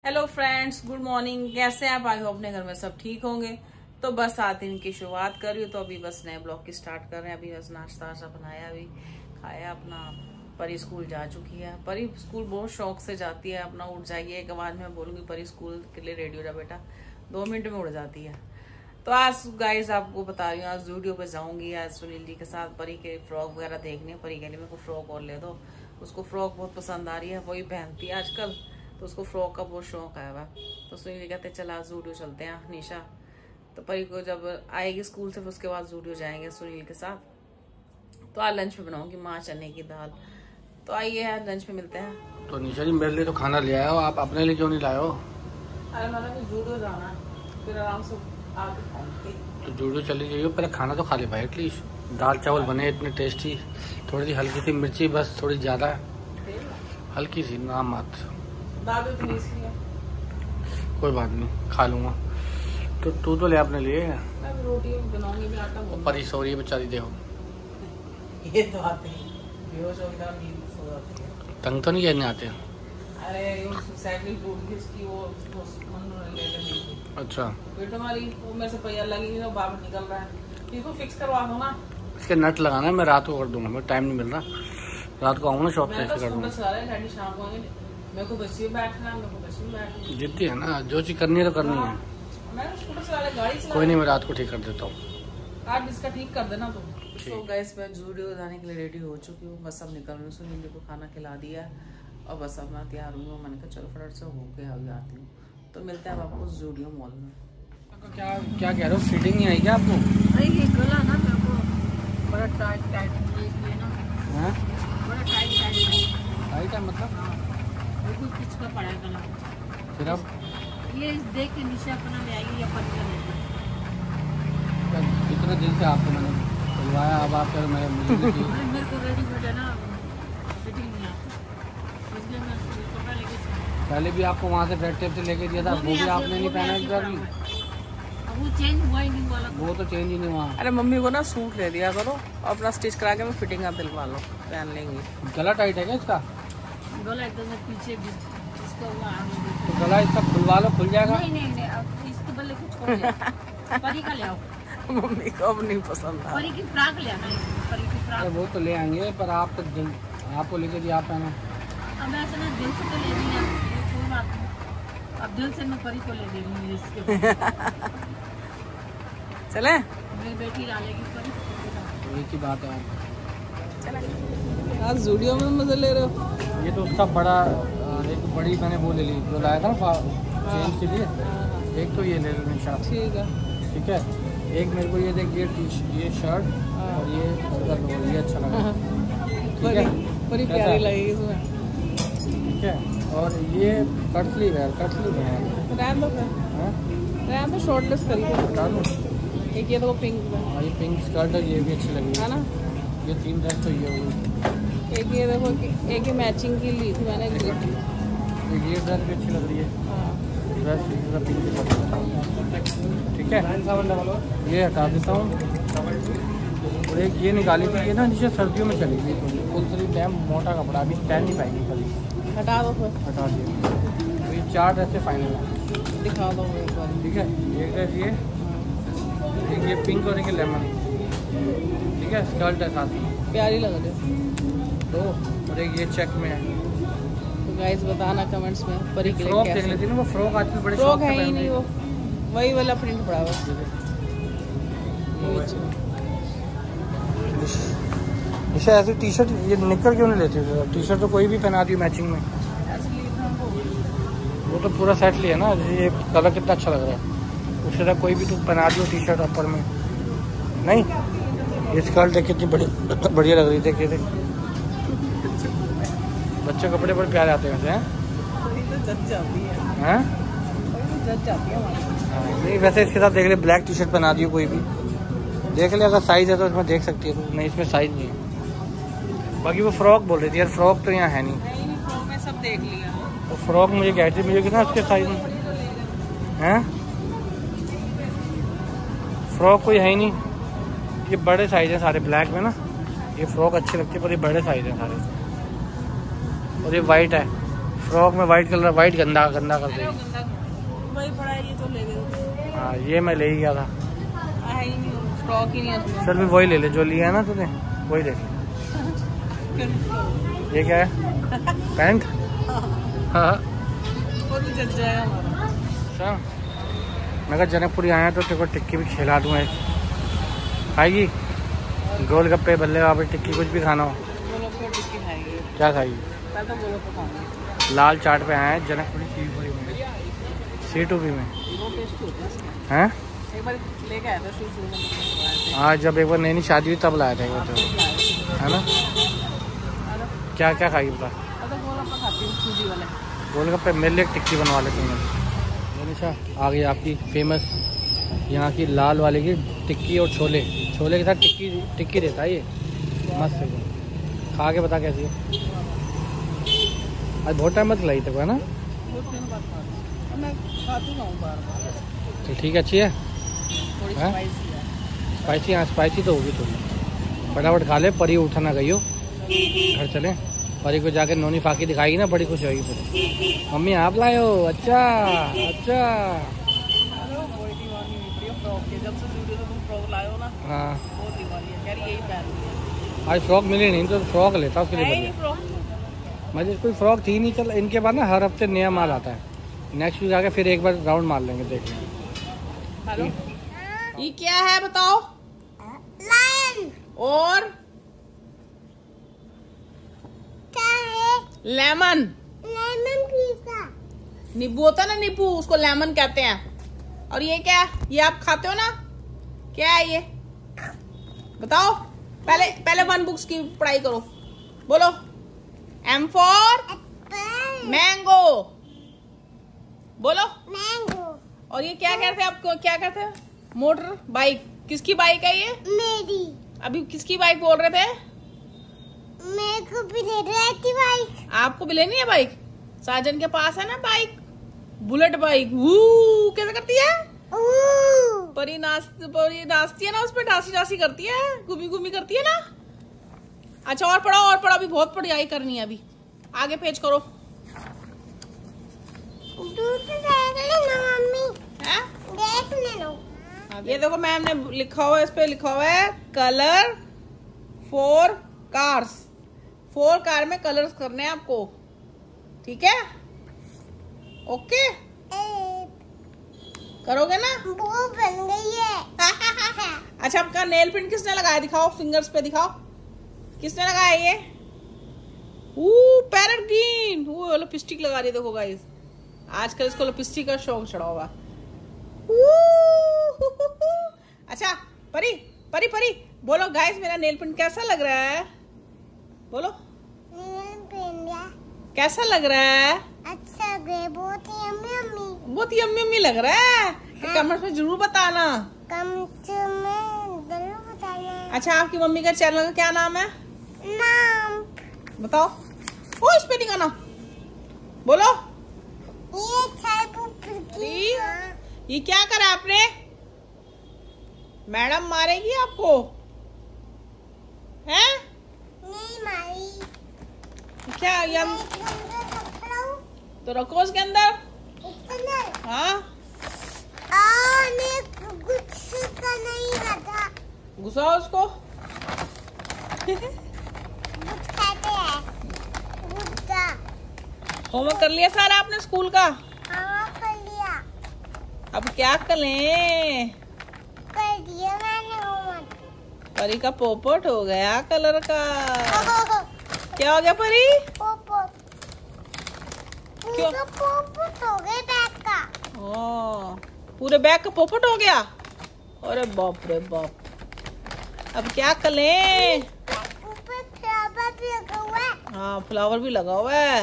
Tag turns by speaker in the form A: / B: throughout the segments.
A: Hello friends, good morning. कैसे हैं आप? आई होप अपने घर में सब ठीक होंगे। तो बस 7 दिन की शुरुआत कर रही हूँ, तो अभी बस नए ब्लॉग की स्टार्ट कर रहे हैं। अभी बस नाश्ता वाश्ता बनाया, अभी खाया अपना। परी स्कूल जा चुकी है। परी स्कूल बहुत शौक से जाती है, अपना उठ जाएगी। एक आवाज में बोलूँगी परी स्कूल के लिए रेडी हो जा बेटा, 2 मिनट में उड़ जाती है। तो आज गाइस आपको बता रही हूँ, आज स्टूडियो पे जाऊंगी आज सुनील जी के साथ। परी के फ्रॉक वगैरह देखने। परी के लिए मेरे को फ्रॉक और ले दो, उसको फ्रॉक बहुत पसंद आ रही है, वही पहनती है आजकल, तो उसको फ्रॉक का बहुत शौक आया हुआ। तो सुनील जी कहते चला स्टूडियो चलते हैं निशा। तो परी को जब आएगी स्कूल से, फिर उसके बाद स्टूडियो जाएंगे सुनील के साथ। तो आज लंच में बनाऊंगी माँ चने की दाल। तो आइए आज लंच में मिलते हैं।
B: तो निशा जी मेरे लिए तो खाना ले आए हो, आप अपने लिए क्यों नहीं लाए हो?
A: अरे मैंने स्टूडियो जाना है, फिर आराम से आके खाऊंगी।
B: तो जूडो चली जाइए, पहले खाना तो खा ले भाई एटलीस्ट। दाल चावल बने इतने टेस्टी, थोड़ी सी हल्की सी मिर्ची, बस थोड़ी ज़्यादा हल्की सी, नाम मात्र।
A: दाल तो इतनी सी है,
B: कोई बात नहीं, खा लूँगा। तो तू तो ले अपने लिए।
A: मैं भी रोटी बनाऊंगी, मैं आटा गूंदूंगी।
B: परी सो रही है बेचारी, देखो।
A: ये तो आते हैं, बेहोश हो गया, नींद सो जाती है।
B: तंग तो नहीं करने आते?
A: अरे साइकिल टूट गई उसकी, वो मन ले लेगी।
B: अच्छा,
A: पेट हमारी वो मेरे से पहिया लगी नहीं, तो बाहर निकल रहा है। इसको फिक्स करवा दो ना।
B: इसके नट लगाना है, मैं रात को कर दूंगा, मेरे टाइम नहीं मिल रहा। रात को आऊँगा ना शॉप से,
A: मैं तो
B: कर दूंगा।
A: सुबह शाम को आएंगे। मेरे को बच्ची में बैठना, मेरे को बच्ची में बैठना।
B: जिद्दी है ना, जो चीज़ करनी है तो करनी है।
A: मैं स्कूटर चला रहा, गाड़ी चला।
B: कोई नहीं, मैं रात को ठीक कर देता हूँ।
A: आज इसका ठीक कर देना तुम। तो गाइस मैं जूडियो जाने के लिए रेडी हो चुकी हूँ, बस अब निकल रही हूँ। सुनील जी को खाना खिला दिया और बस अब मैं तैयार हुई हूँ। मैंने कहा चलो फटाफट से होके अभी आती हूँ। तो मिलते हैं आपको जूडियो मॉल में।
B: क्या क्या कह रहे हो, फिटिंग नहीं आई क्या आपको?
C: अरे ये गला ना मेरे को बड़ा टाइट इसलिए ना।
B: हैं?
C: बड़ा टाइट
B: है मतलब?
C: बिल्कुल पिच का पड़ा है गला।
B: फिर अब
C: ये देख के निशा अपना ले आएगी या पत्ता ले आएगी।
B: इतने दिन से आपको मैंने बुलवाया, अब आप कर मैं मुझे
C: अरे मेरे को रेडीमेड है ना, फिटिंग नहीं आती, इसलिए मैं कपड़ा लेके चली।
B: पहले भी आपको वहाँ से रेड टेप से लेके दिया था, वो भी आपने नहीं पहना एक बार भी।
C: अब वो चेंज हुआ ही नहीं वाला।
B: वो तो चेंज ही नहीं हुआ।
A: अरे मम्मी को ना सूट ले दिया करो, अपना स्टिच करा के मैं फिटिंग आप दिलवा लो, पहन लेंगे।
B: गला टाइट है क्या इसका?
C: गला एकदम पीछे इसका हुआ आगे।
B: तो गला इसका खुलवा लो, खुल जाएगा।
C: नहीं अब इसके बल्ले कुछ छोड़ दे। परी का ले आओ।
A: मम्मी को अब नहीं पसंद आ।
C: परी की फ्रॉक ले आना, परी की फ्रॉक।
B: वो तो ले आएंगे, पर आप तो आपको लेके दिया, आप पहनो।
C: अब ऐसा ना दिल से तो ले रही है, कोई बात नहीं। अब दिल से मैं परी को ले दे रही हूँ इसके।
A: चले
C: मेरी बेटी डालेगी परी।
B: तो एक ही बात है।
A: चले आज जूडियो में मजे ले रहे हो।
B: ये तो उसका बड़ा, एक बड़ी मैंने वो ले ली जो लाया था ना चेंज के लिए। एक तो ये ले लो निशा,
A: ठीक है।
B: ठीक है। एक मेरे को ये देख, ये शर्ट और ये लोअर, ये अच्छा लगा। ठीक है,
A: बड़ी प्यारी लगेगी इसमें।
B: ठीक है। और ये कट स्लीव है, कट स्लीव है।
A: रहने दो फिर, रहने दो, शॉर्टलेस करिए।
B: बता दो।
A: एक ये तो पिंक में,
B: हाँ ये पिंक स्कर्ट है, ये भी अच्छी लगी
A: है ना।
B: ये 3 ड्रेस तो ये हुई।
A: एक ये देखो, एक ये मैचिंग की ली थी मैंने।
B: ये ड्रेस भी अच्छी लग रही है।
A: हाँ
B: ड्रेस पिंक के साथ, ठीक है। ये हटा देता हूँ। और एक ये निकाली थी, ये ना नीचे सर्दियों में चली गई थोड़ी, फुल स्लीव डैम मोटा कपड़ा, अभी पहन नहीं पाएगी कभी।
A: हटा दो फिर,
B: हटा दिया। तो ये 4 ड्रेसें फाइनल है।
A: दिखा दो एक बार।
B: ठीक है, एक ड्रेस ये, एक ये पिंक और एक लेमन, ठीक है। स्कर्ट है साथ में,
A: प्यारी लग रही है।
B: तो और एक ये चेक में है।
A: तो गाइस बताना कमेंट्स में परी के लिए
B: फ्रॉक
A: क्या
B: देख लेती ना, वो फ्रॉक आजकल बड़े
A: फ्रॉक
B: शौक से
A: है ही
B: पहनते
A: नहीं,
B: हैं।
A: वो वही वाला प्रिंट पड़ा हुआ।
B: निशा ऐसी टी शर्ट, ये निकल क्यों नहीं लेती? टी शर्ट तो कोई भी पहना दी मैचिंग में। वो तो पूरा सेट लिया ना, ये कलर कितना अच्छा लग रहा है। उससे तरह कोई भी तो पहना दियो टी शर्ट ऊपर में। नहीं, ये स्कर्ट देख कितनी बढ़िया लग रही, देखिए देख। बच्चे कपड़े बड़े प्यारे आते हैं वैसे, हैं?
A: जच जाती है।
B: हैं?
A: जच जाती है हमारी।
B: नहीं वैसे इसके साथ देख ले, ब्लैक टी शर्ट पहना दियो कोई भी, देख ले। अगर साइज़ है तो इसमें देख सकती है तो। नहीं, इसमें साइज़ नहीं है। बाकी वो फ्रॉक बोल रही थी यार, फ्रॉक तो यहाँ है नहीं।
A: नहीं फ्रॉक में सब देख लिया।
B: तो फ्रॉक मुझे कह थी, मुझे कितना उसके साइज में हैं? फ्रॉक कोई है ही नहीं। ये बड़े साइज हैं सारे ब्लैक में ना, ये फ्रॉक अच्छी लगती है, पर ये बड़े साइज हैं सारे। और ये वाइट है, फ्रॉक में वाइट कलर, वाइट गंदा गंदा कर देगी।
A: वही पड़ा है, ये तो ले गए।
B: हाँ ये मैं ले ही गया था,
A: फ्रॉक ही नहीं है।
B: चल भी वही ले ले जो लिया है ना तूने, वही ले। ये क्या है? पैंट? हाँ
A: वो तो जल जाएगा हमारा।
B: अच्छा मैं कहा जनकपुरी आया तो तेरे को टिक्की भी खिला दूँ एक, खाएगी? गोलगप्पे, बल्ले बाबे, टिक्की, कुछ भी खाना हो।
A: गोलगप्पे टिक्की खाएगी।
B: क्या खाएगी?
A: मैं तो गोलगप्पे खाऊंगी।
B: लाल चाट पे आए हैं जनकपुरी सीटूबी में, सीटूबी में।
A: वो टेस्टी होता है
B: हैं?
A: एक बार लेके आया था सीटूबी।
B: हाँ जब एक बार नई नई शादी हुई तब लाया था एक बार, तो है ना? क्या क्या खाएगी बता?
A: गोलगप्पे खाती हूँ सूजी वाले।
B: गोलगप्पे मेरे लिए टिक्की बनवा लेते हैं। निशा आ गई आपकी फेमस यहाँ की लाल वाले की टिक्की और छोले, छोले के साथ टिक्की, टिक्की देता है ये मस्त है। खा के बता कैसी है? आज बहुत टाइम मत खिलाई तक है ना?
A: मैं खाती हूँ बार-बार।
B: तो ठीक है, अच्छी है,
A: थोड़ी स्पाइसी है।
B: स्पाइसी? हाँ स्पाइसी तो होगी थोड़ी। फटाफट खा ले, परी उठा ना गई हो, घर चले। परी को जाकर नोनी फाकी दिखाएगी ना, बड़ी खुश होगी फिर। मम्मी आप लाए हो? अच्छा अच्छा।
A: जब से तुम फ्रॉक लाए हो ना,
B: हाँ
A: बहुत दीवानी है, यही पहन
B: आज फ्रॉक मिली नहीं तो फ्रॉक लेता उसके लिए
A: लिया।
B: बढ़िया। मुझे कोई फ्रॉक थी नहीं। चल इनके बाद ना हर हफ्ते नया माल आता है, नेक्स्ट वीक आके फिर एक बार राउंड मार लेंगे, देख लेंगे।
A: ये क्या है बताओ? लायन। और क्या है? लेमन। Lemon pizza. नींबू होता है ना, नींबू, उसको लेमन कहते हैं। और ये क्या? ये आप खाते हो ना? क्या है ये बताओ? पहले वन बुक्स की पढ़ाई करो। बोलो। M for mango. बोलो मैंगो। और ये क्या कहते हैं आपको? क्या कहते हैं? Motor bike. किसकी बाइक है ये? मेरी। अभी किसकी बाइक बोल रहे थे? मेरे को भी ले रही थी बाइक। आपको भी लेनी है बाइक? साजन के पास है ना बाइक, बुलेट बाइक। कैसे करती है? परी नाचती है ना, उस पर डांसी डांसी करती है, घूमी घूमी करती है ना। अच्छा और पढ़ो, और पढ़ो, अभी बहुत पढ़ाई करनी है। अभी आगे पेज करो। मम्मी देख लेना। ये देखो मैम ने लिखा हुआ है, इस पे लिखा हुआ है कलर 4 कार्स। 4 कार में कलर्स करने हैं आपको, ठीक है? ओके करोगे ना? वो बन गई है। अच्छा आपका नेल पेंट किसने लगाया? दिखाओ, फिंगर्स पे दिखाओ, किसने लगाया ये? Parrot green. वो लिपस्टिक लगा रही है, देखो गाइस, आजकल इसको लिपस्टिक का शौक चढ़ा होगा। अच्छा परी परी परी बोलो गाइस, मेरा नेल पेंट कैसा लग रहा है? बोलो कैसा लग रहा है? अच्छा, बहुत ही यम्मी यम्मी, बहुत ही यम्मी यम्मी लग रहा है। हाँ। कमेंट में जरूर बताना, कमेंट में जरूर बताना। अच्छा आपकी मम्मी का चैनल का क्या नाम है? नाम बताओ। ओ इस पे दिखाना, बोलो। ये क्या करा आपने? मैडम मारेगी आपको? हैं? नहीं मारी। क्या ये तो रखो उसके अंदर। हाँ गुस्सा नहीं आता, घुसाओ उसको। होमवर्क कर लिया सारा आपने स्कूल का? हाँ कर लिया। अब क्या करें? कर दिया मैंने होमवर्क। परी का पोपट हो गया कलर का। क्या हो गया परी? पोपट। क्यों? पोपट हो गया बैग का। पूरे बैग का पोपट हो गया? अरे बाप रे बाप। अब क्या करें? ऊपर फ्लावर भी लगा हुआ है। हाँ फ्लावर भी लगा हुआ है।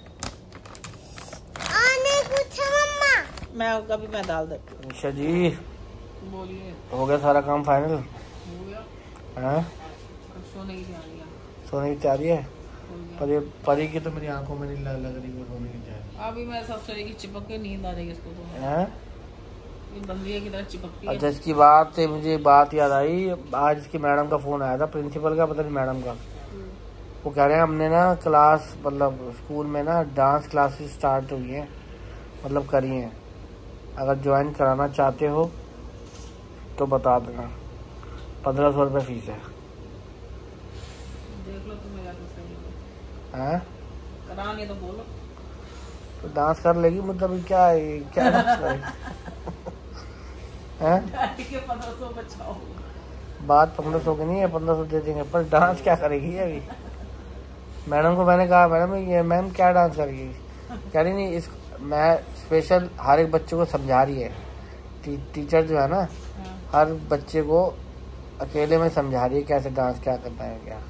A: मम्मा मैं कभी मैं डाल देती हूँ।
B: निशा जी
A: बोलिए।
B: हो गया सारा काम फाइनल?
A: हो गया।
B: हाँ
A: सोने की तैयारी है।
B: सोने की तैयारी है? परी की तो मेरी आंखों में नहीं लग रही है सोने की तैयारी।
A: अभी मैं सब सोएगी, चिपक के नींद आ जाएगी इसको तो।
B: हैं?
A: ये बंदिया की तरह चिपकती है।
B: अच्छा इसकी बात से मुझे बात याद आई, आज इसकी मैडम का फोन आया था, प्रिंसिपल का, पता नहीं मैडम का। वो कह रहे हैं हमने ना क्लास मतलब स्कूल में ना डांस क्लासेस स्टार्ट हुई हैं, मतलब करी हैं, अगर ज्वाइन कराना चाहते हो तो बता देना। 1500 रुपये फीस है।
A: देख लो तुम मेरा तो सही
B: हैं
A: करा नहीं तो बोलो।
B: तो डांस कर लेगी, मतलब क्या है, क्या डांस करेगी? हैं
A: 1500 बचाओ।
B: बात 1500 की नहीं है, 1500 दे देंगे, पर डांस क्या करेगी अभी? मैडम को मैंने कहा मैडम ये मैम क्या डांस करेगी, कह रही नहीं इस मैं स्पेशल हर एक बच्चे को समझा रही है। टीचर जो है ना हर बच्चे को अकेले में समझा रही है कैसे डांस क्या करना है क्या।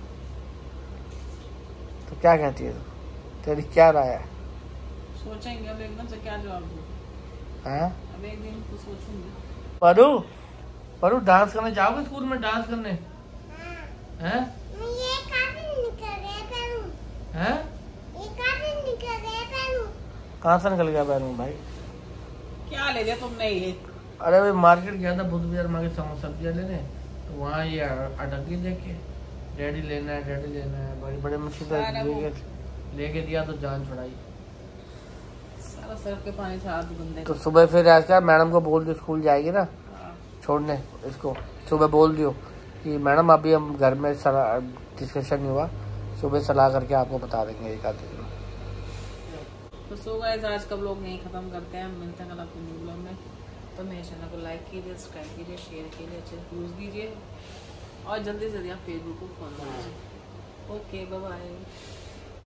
B: तो क्या कहती है तू, तेरी क्या राय है?
A: सोचेंगे अब एकदम से क्या जवाब दूं।
B: हैं
A: अब एक दिन तो सोचूंगी।
B: परू डांस करने जाओगे स्कूल में, डांस करने? हैं हैं कहाँ से निकल गया बैलून भाई?
A: क्या ले लिया तुमने ये?
B: अरे भाई मार्केट गया था बुद्ध विहार मार्केट सब्जियाँ लेने, तो वहाँ ये अटक गई देखे, डैडी लेना है बड़ी बड़े मुश्किल से लेके दिया तो जान छुड़ाई।
A: सारा सर्फ के पानी से हाथ गंदे।
B: तो सुबह फिर ऐसा मैडम को बोल दियो, स्कूल जाएगी ना छोड़ने इसको, सुबह बोल दियो कि मैडम अभी हम घर में डिस्कशन नहीं हुआ, सुबह सलाह करके आपको बता देंगे एक आध दिन में।
A: तो सो गाइस आज का ब्लॉग यहीं खत्म करते हैं, मिलते हैं कल आपके न्यू ब्लॉग में। तो मेरे चैनल को लाइक कीजिए, सब्सक्राइब कीजिए, शेयर कीजिए, अच्छे व्यूज़ दीजिए और जल्दी से जल्दी आप फेसबुक को फॉलो कीजिए। Okay bye bye.